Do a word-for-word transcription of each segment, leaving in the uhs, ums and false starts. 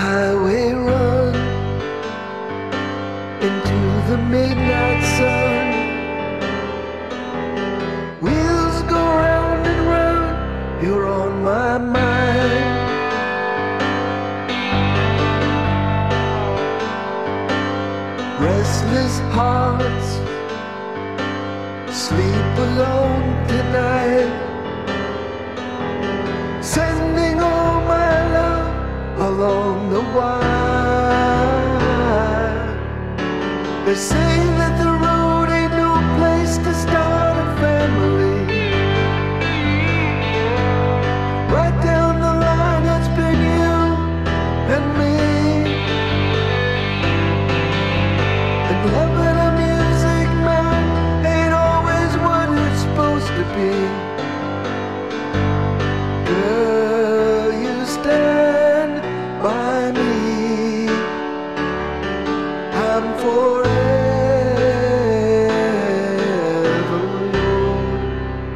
highway run into the midnight sun. Wheels go round and round, you're on my mind. Restless hearts sleep alone tonight, sending all my love along the wire. They say that the road ain't no place to start a family. Right down the line it's been you and me, and loving a music man ain't always what it's supposed to be. Girl, you stand by me, I'm forever yours,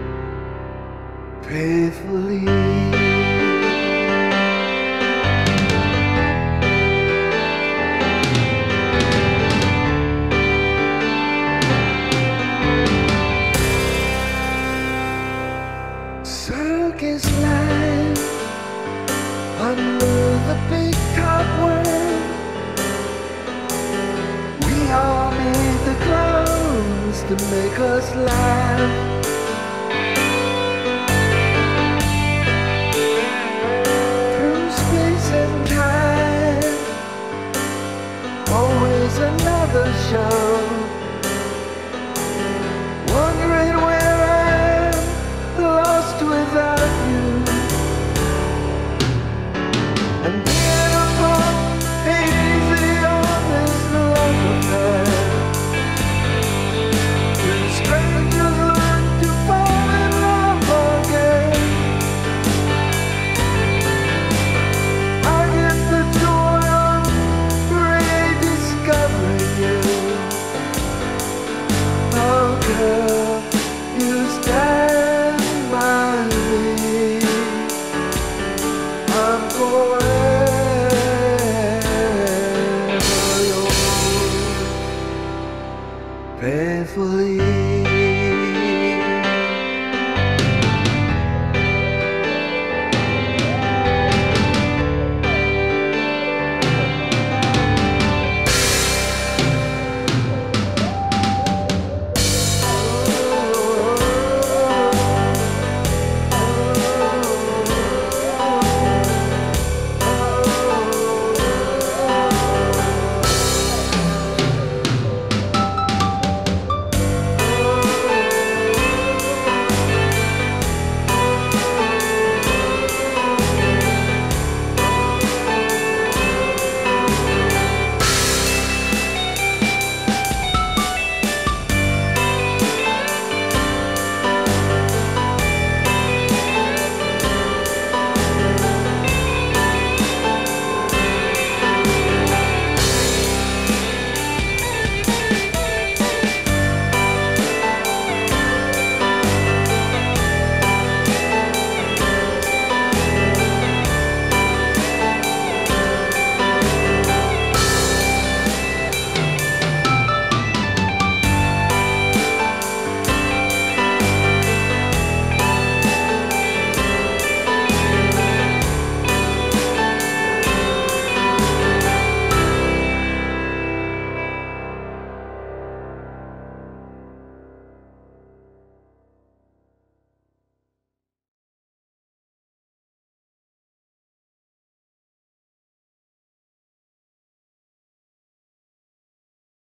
faithfully. Circus life under the big top world. We all need the clowns to make us laugh. Through space and time, always another show.